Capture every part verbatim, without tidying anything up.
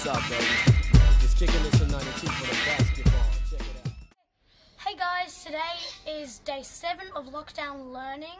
up, baby? Just kicking this in ninety-two for the basketball. Check it out. Hey guys, today is day seven of lockdown learning.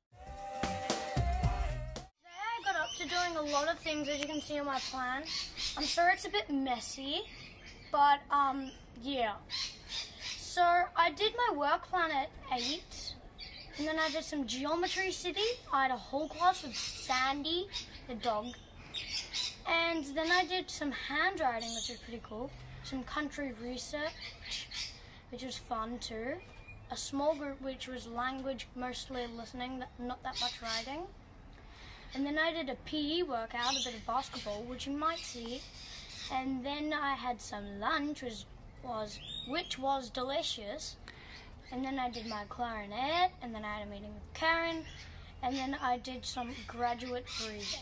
Today I got up to doing a lot of things, as you can see on my plan. I'm sure it's a bit messy, but um, yeah. So I did my work plan at eight, and then I did some Geometry City. I had a whole class with Sandy, the dog. And then I did some handwriting, which was pretty cool. Some country research, which was fun too. A small group, which was language, mostly listening, not that much writing. And then I did a P E workout, a bit of basketball, which you might see. And then I had some lunch, which was, which was delicious. And then I did my clarinet, and then I had a meeting with Karen. And then I did some graduate breathing.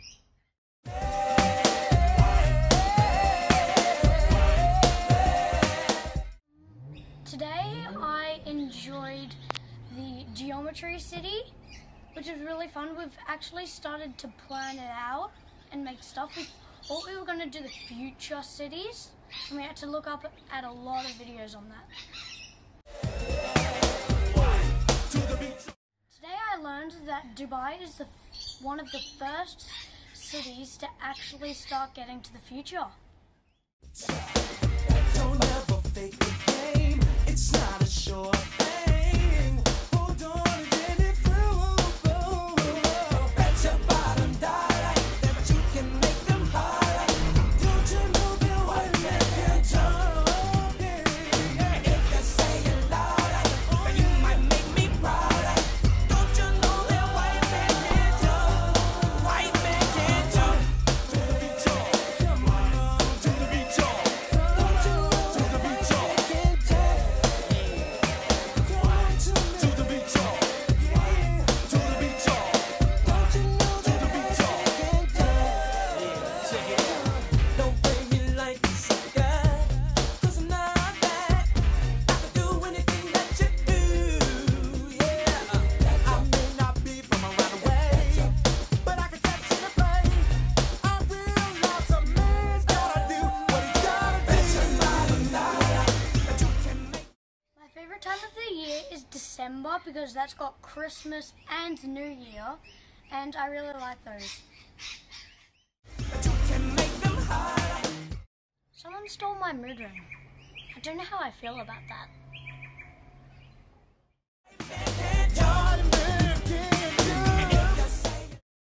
Today I enjoyed the Geometry City, which was really fun. We've actually started to plan it out and make stuff. We thought we were going to do the future cities, and we had to look up at a lot of videos on that. Today I learned that Dubai is the, one of the first cities to actually start getting to the future. Don't ever fake the game. It's not a sure thing. Hold on and get it through. Bet your bottom dollar that you can make them holler. Don't you know that white man can jump in? If you say it louder, you might make me prouder. Don't you know that white man can jump? White man can jump. To the beat, y'all. Come on, to the beat, y'all. Don't you know to the beat, y'all. To the beat, y'all. To the beat, y'all. Don't you know to the beat, y'all. Check it out. Don't play me like a sucker, 'cause I'm not bad. I can do anything that you do. Yeah, I may not be from around the way, but I can catch you the play. I realize a man's gotta do what he gotta do. Bet your bottom dollar that you can make. My favorite time of the year is December, because that's got Christmas and New Year, and I really like those. That you can make them harder. Someone stole my mood ring. I don't know how I feel about that. Jordan